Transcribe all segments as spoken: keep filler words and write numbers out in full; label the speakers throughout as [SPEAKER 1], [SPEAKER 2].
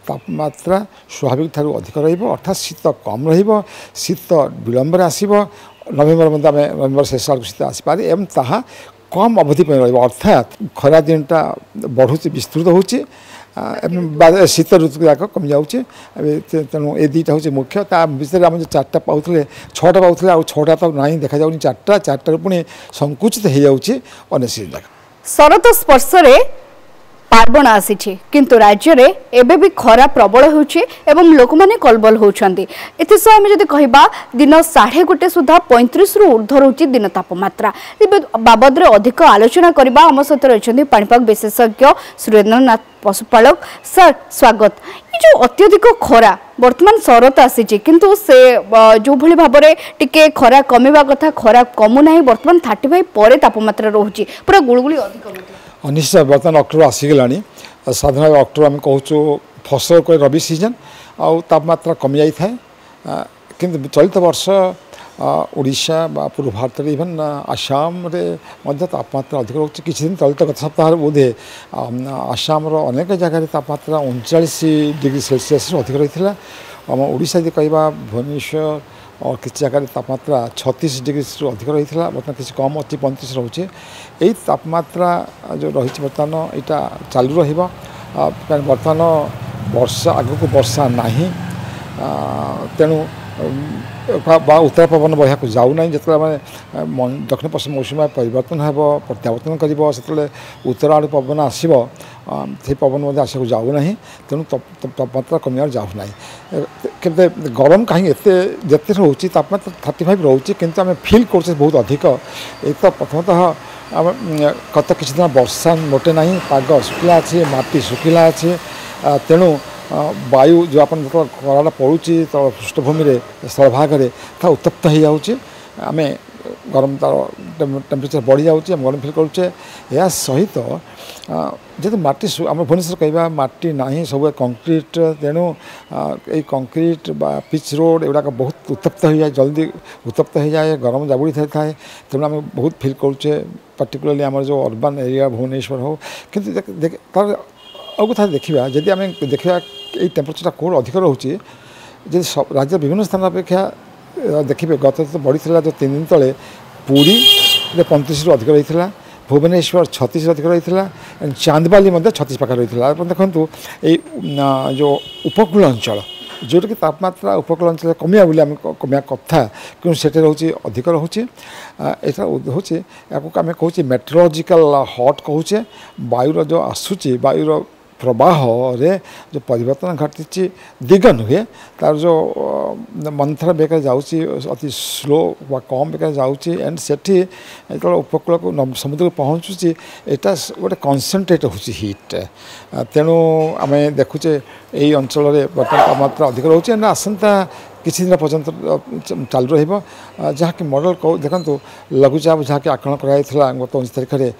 [SPEAKER 1] तापमात्रा स्वाभाविक ठारू अधिक रर्थात शीत कम शीत विलंबर आसब नवेम्बर मध्य आम नवेम्बर शेष आड़ शीत आसपे एवं ताहा कम अवधि अर्थात खरा दिनटा बढ़ुचे विस्तृत होची शीत ऋतु जाक कमी जाऊँचे तेणु ए दुईटा हूँ मुख्य ता विषय आम चार्टा पाते छटा पाते आ छटा तो ना देखा जाऊनी चार्टा चार्टार पुणी संकुचित हो जाऊँगी अन्य सीजन जाक
[SPEAKER 2] शरत स्पर्श पार्वण आसी किंतु राज्य रे एबे भी खरा प्रबल होउछि एवं लोक माने कलबल होउछंती एते सह हम जदि कहबा दिन साढ़े गोटे सुधा पैंतीस रु ऊर्ध्व रहउछि दिन तापमात्रा बाबद रे अधिक आलोचना करबा हम सहित रहिछंती पाणीपाग विशेषज्ञ सुरेंद्रनाथ पशुपालक सर स्वागत ये जो अत्यधिक खरा वर्तमान शरत आसी किंतु से जो भली भाबरे टिके खरा कमेबा कथा खरा कमु नाही वर्तमान पैंतीस परे तापमात्रा रहउछि पूरा गुळगुळी अधिक होउछि
[SPEAKER 1] निश्चय बर्तमान अक्टोबर आसीगला साधारण अक्टोबर आम कहूँ फसल को रबी सीजन आउ तापमात्रा कमी जाई थाए किंतु चलित वर्ष ओडिशा बा पूर्व भारत इवन आसाम रे मध्य तापमात्रा अधिक रोचे किसी दिन चलित गत सप्ताह बोधे आसाम अनेक जगह तापमात्रा उनचाश डिग्री सेल्सियस अधिक रही है आम ओडिशा यदि कहवा भुवनेश्वर और किसी जगह तापमात्रा छत्तीस डिग्री अधिक रही है बर्तमान किसी कम अच्छी पैंतीस रोचे यही तापमात्रा जो रही बर्तमान यहाँ चालू रहा बर्तमान वर्षा आगक वर्षा नहीं तेणु उत्तर पवन बहिया को जाऊना जिते दक्षिण पश्चिम मौसुमी परिवर्तन हो प्रत्यावर्तन कर उत्तर आड़ पवन आसब से पवन आसक जाऊना तेणु तापमात्रा कमियार जाऊना कि गरम कहीं जिते रोचे तापमात्रा थर्टी फाइव रोचे किंतु आम फिल कर बहुत अधिक एक तो प्रथमतः आम गत किसी दिन वर्षा मोटे ना पाग शुखला अच्छे माटी शुखला अच्छे तेणु वायु जो आप कराटा पड़ुची तो पृष्ठभूमि स्थलभाग में उत्तप्त हो जाऊँगी आम गरम तार टेम्परेचर बढ़ी जाऊँगी आम गरम फिल करुचे या सहित जेहेतु माटी आम भुवनेश्वर कहवा माटी ना सब कंक्रीट तेणु ये कंक्रीट बा पिच रोड एगुड़ाक बहुत उत्तप्त हो जाए जल्दी उत्तप्त हो जाए गरम जाबुड़ी था थाए तेणु आम बहुत फिल करुचे पर्टिकुलरली आम जो अर्बन एरिया भुवनेश्वर हो कि तार आउ कथा देखा जदि आम देखा ये टेम्परेचर कौन अधिक रोचे जब राज्य विभिन्न स्थान अपेक्षा देखिए गत तो बढ़ी जो तीन दिन तले पुरी पैंतीस रु अधिक रही है भुवनेश्वर छत्तीस अधिक रही है चांदबाली छत्तीस पाखे रही है देखो ये जो उपकूल अंचल जोटा कि तापमात्रा उपकूल अंचल कमिया बोली आम कमिया कथा कि से रोचे अधिक रोचे यहाँ हूँ या आम कहूँ मेट्रोलॉजिकल हॉट कहूचे वायुर जो आसूची वायुर प्रवाह रे जो परिवर्तन घटी दिग नुहे तार जो मंथर बेकर जाऊँगी अति स्लो व कम बेकर जाऊँगी एंड सेठी जो उपकूल को समुद्र को पहुँचुची यहाँ गोटे कनसेंट्रेट हो हिट तेणु आम देखुचे यही अंचल बर्तमान तापमात्रा अधिक रोचे एंड आसंता किसी दिन पर्यंत चालू रहा जहाँकि मॉडल कौ देखो लघुचाप जहाँकि आकलन कराई गत उन्नीस तारीख में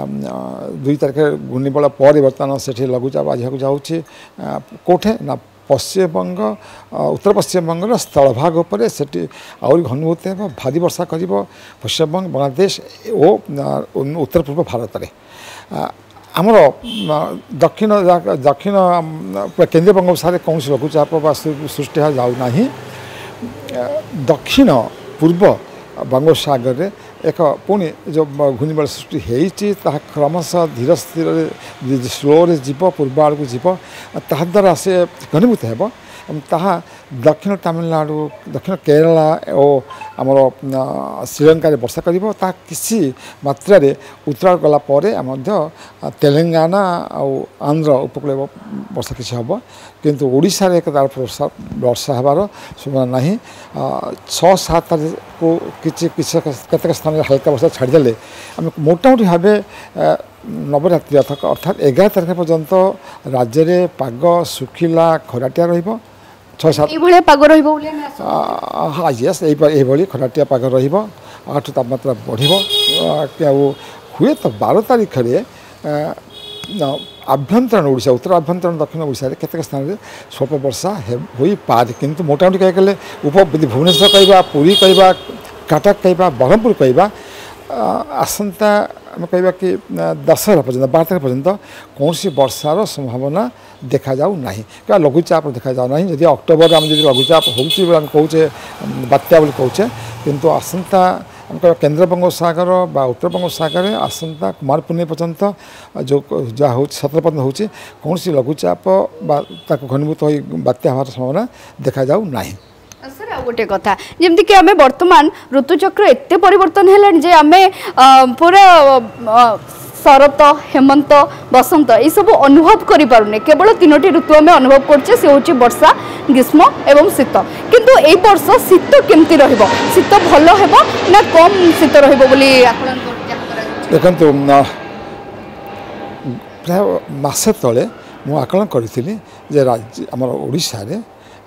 [SPEAKER 1] दुई तारीख घूर्णिबल पर बर्तमान से लघुचाप आज जाऊँगी कौटे ना पश्चिमबंग उत्तर पश्चिमबंग स्थलभाग उपर से आहरी घनीभूत हो भारी वर्षा कर पश्चिमबंग बांग्लादेश और उत्तर पूर्व भारत में आमर दक्षिण दक्षिण केन्द्रीय बंगोपसागर कौन लघुचाप सृष्टि जाऊना दक्षिण पूर्व बंगोपसागर एक पुणी जो घूर्णिबल सृष्टि होती क्रमशः धीर स्थिर स्लो जीव पूर्व आड़ को जीव ता द्वारा से घनीभूत हो ताहा दक्षिण तमिलनाडु दक्षिण केरला और आमर श्रीलंका वर्षा कर किसी मात्रा उत्तरायण गलापर तेलंगाना और आंध्र उपकूल वर्षा किसी हम किंतु ओडिशा रे तार वर्षा वर्षा हबार संभावना ना छः सात तारीख को किसी केतक स्थान हल्का वर्षा छाड़देले आम मोटामोटी भाव नवरात्रि अर्थात एगार तारीख पर्यंत राज्य में पाग शुखिला खराटिया रही छः सात
[SPEAKER 2] पाग
[SPEAKER 1] हाँ यस ये खराटिया पाग रठ तापमात्रा बढ़ हुए तो बारह तारीख में आभ्यंतरण ओडिशा उत्तर आभ्यंतरण दक्षिण ओडिशा केतक स्थान में स्वल्प वर्षा हो पारे किंतु मोटामोटी कह गले उप भुवनेश्वर कहवा पुरी कहवा कटक कहवा ब्रह्मपुर कहवा आसंता आम कह कि दशहरा पर्यटन बारह तारीख पर्यटन कौन सी वर्षार संभावना देखा जाऊ नहीं क्या लघुचाप देखा जाऊ नहीं जदि अक्टोबर आम जो लघुचाप होम कहे बात्या कहचे किंतु आसंता आम कह केन्द्र बंगोपसागर बा उत्तर बंगोपसागर आसंता कुमार पूर्णिमा पर्यंत जो जहाँ हो सतर पर्यटन हो कौन सी लघुचाप घनीभूत हो बात्या हमार संभावना देखा जाऊ नहीं।
[SPEAKER 2] सर आ गोटे कथा जमती कि आम बर्तमान ऋतुचक्र एत परिवर्तन है आम पूरा शरत हेमंत बसंत ये सब अनुभव करि पारुने केवल तीनोटी ऋतु आम अनुभव करछे से होची वर्षा ग्रीष्म एवं शीत किंतु ए वर्ष शीत केमती रहिबो शीत भलो हेबो ना कम शीत रहिबो बोली आकलन कर
[SPEAKER 1] देखंतु प्राय मासे तले मु आकलन करिथिली जे राज्य हमर ओडिसा रे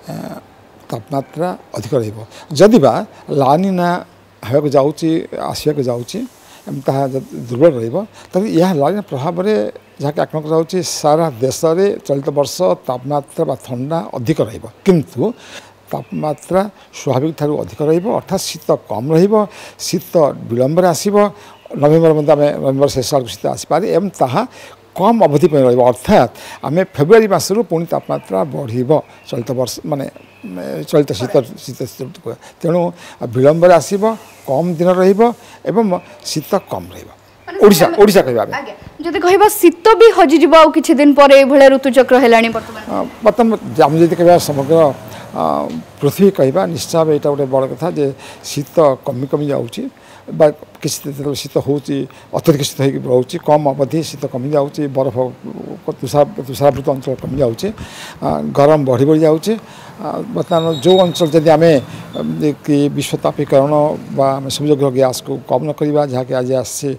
[SPEAKER 1] तापमात्रा अधिक रहिबो जदि बा लानिना हेबाक जाउची आसिया के जाउची ताहा दुर्बल रहिबो तब यह लानिना प्रभाव रे जहाँ के आकलन कराउची सारा देश रे चलित वर्ष तापमात्रा बा ठंडा अधिक रहिबो किंतु तापमात्रा स्वाभाविक ठारू अधिक रहिबो अर्थात शीत कम रहिबो शीत विलंब आसीबो नवेम्बर मध्य आम नवेम्बर शेष आड़ शीत आसपारे एवं ताहा कम अवधि पर रहिबो अर्थात आम फेब्रुआरी मासरू पुणी तापमात्रा बढ़िबो चलित वर्ष माने चलित शीत शीत ऋतु तेणु विलंब आसीबो कम दिन रहिबो एवं शीत कम रहिबो ओडिशा ओडिशा कहबा
[SPEAKER 2] जदि कहबा शीत भी हजि जिबो आ किछि दिन पर ए भले ऋतुचक्र हेलानी वर्तमान
[SPEAKER 1] वर्तमान आम जदि कहबा समग्र पृथ्वी कहबा निश्चय एटा गोटे बड़ कथा जे शीत कमी कमी जाउची बा किसी शीत होची अत्यधिक शीत हो रोचे कम अवधि शीत कमी जाऊँगी बरफ तुषार तुषारावृत अंचल कमी जाऊँगी गरम बढ़ी बढ़ी जाऊँगी बर्तमान जो अंचल जदि आम कि विश्वतापीकरण बा सूर्यग्रह गैस को कम न करवा जहाँकि आज आसे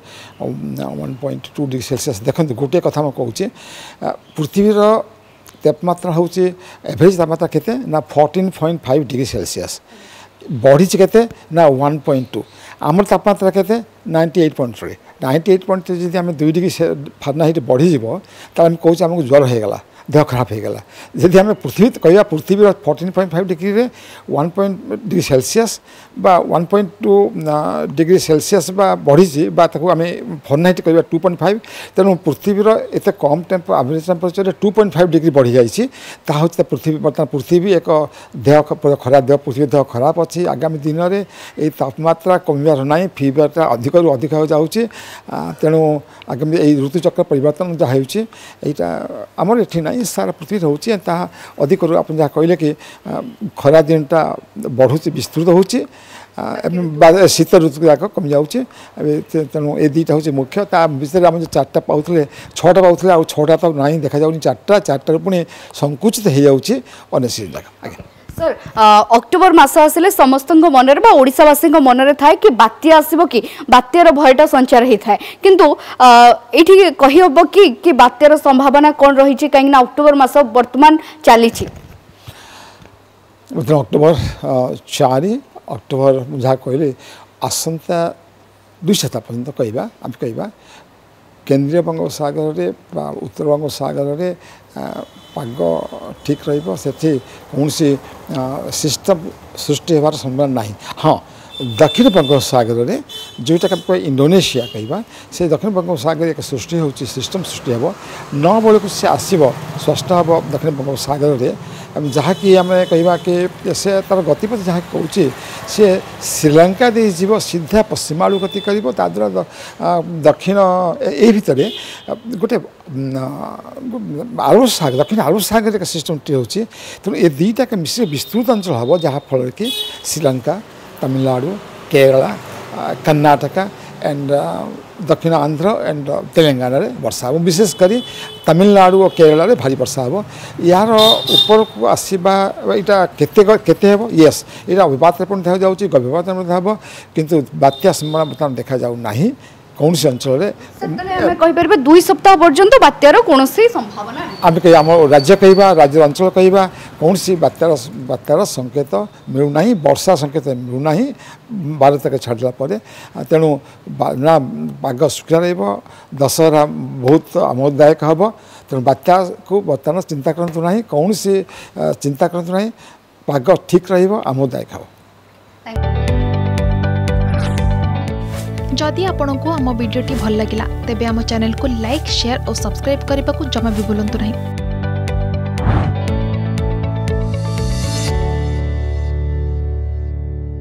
[SPEAKER 1] one point two degree Celsius देखते गोटे कथा मैं कहूँ पृथ्वीर तापमात्रा हूँ एवरेज तापमात्रा केते ना fourteen point five degree Celsius बढ़ी केते ना वन पॉइंट टू आमर तापमात्रा केते ninety eight point three ninety eight point three जब आम दुई डिग्री फारेनहाइट बढ़ीज आम कौच आमको ज्वर होगा देह खराब होगा जदि आम पृथ्वी कह पृथ्वी fourteen point five degree one point degree Celsius बा one point two degree Celsius बा बढ़ी आम फारेनहाइट कह टू पॉइंट फाइव तेणु पृथ्वीर एत कम temper average temperature two point five degree बढ़ी जाइए ताहा पृथ्वी बर्तमान पृथ्वी एक देह खराब देह पृथ्वी देह खराब अच्छी आगामी दिन में ये तापमात्रा कमिबार ना फीवरटा अधिक रु अधिक हो जाऊँगी तेणु आगामी ये ऋतुचक्र परिवर्तन जहाँ होता आमर ये ना सारा पृथ्वी रोचे अधिक आप जहाँ कहले कि खरा दिनटा बढ़ुची विस्तृत होची शीत ऋतु जाक कमी जाऊँगी तेणु ये दुईटा हूँ मुख्य ता विषय आम जो चार्टा पाते छटा पाते आ छटा तो ना देखा जाऊनी चार्टा चार्टार पुणी संकुचित हो जाऊँगी अन्य सीजन जाक आगे
[SPEAKER 2] सर अक्टोबर मास आसिले समस्त मनरे बा ओडिशावासी मनरे थाए कि बात्या आसिबो कि बात्यार भयटा संचार होता है किंतु ये कही हम कि कि बात्यार संभावना कौन रही कहीं अक्टोबर मास वर्तमान चली
[SPEAKER 1] अक्टोबर चार अक्टोबर जहाँ कहले आसंता दुई सप्ताह पर्यंत कहवा आम कहवा केंद्रीय बंगोपसागर रे उत्तर बंगोपसागर रे पाग ठीक रही कौन सिस्टम सृष्टि होवार संभावना नहीं हाँ दक्षिण बंगोपसागर रे जोटा इंडोनेशिया कहवा से दक्षिण बंगोपसागर एक सृष्टि हो सिस्टम सृष्टि हो नौ बेलू से आसब स्पष्ट हम दक्षिण बंगोपसागर रे जहाँ कि आम कहवा कि से तार गतिपथ जहाँ कहूँ सी श्रीलंका दे जीव सीधा पश्चिम आड़ू गति कर द्वारा दक्षिण ये भितर गोटे आरब सागर दक्षिण आरब सागर एक सिस्टम हो तेणु ये दुईटा के मिश्र विस्तृत अंचल हम जहाँफल कि श्रीलंका तमिलनाडु केरला कर्नाटका एंड दक्षिण आंध्र एंड तेलंगाना रे वर्षा हम विशेषकर तमिलनाडु और केरला रे भारी वर्षा हम यार ऊपर को आसवा यहाँ केते हम येस यहाँ अभिपात देखा जाऊँगी गभीरपात हम किंतु बात्या संभावना बर्तमान देखा जाऊ नहीं कौन सी अंचल
[SPEAKER 2] कहीपर दुई सप्ताह पर्यंत बात्यार कौन संभावना
[SPEAKER 1] आम कह आम राज्य कहवा राज्य अंचल कहवा कौन सी बात्यार बात्यार संकेत मिलूना वर्षा संकेत मिलूना बारह तक छाड़ला तेणु ना पाग शुखला दशहरा बहुत आमोददायक हम तेणु बात्या को बर्तमान चिंता करूँ ना कौन सी चिंता करूँ ना पाग ठीक रमोददायक हम।
[SPEAKER 3] जदि आपंक आम भिडी भल लगा तेब आम चैनल को लाइक शेयर और सब्सक्राइब करने को जमा भी भूलु नहीं।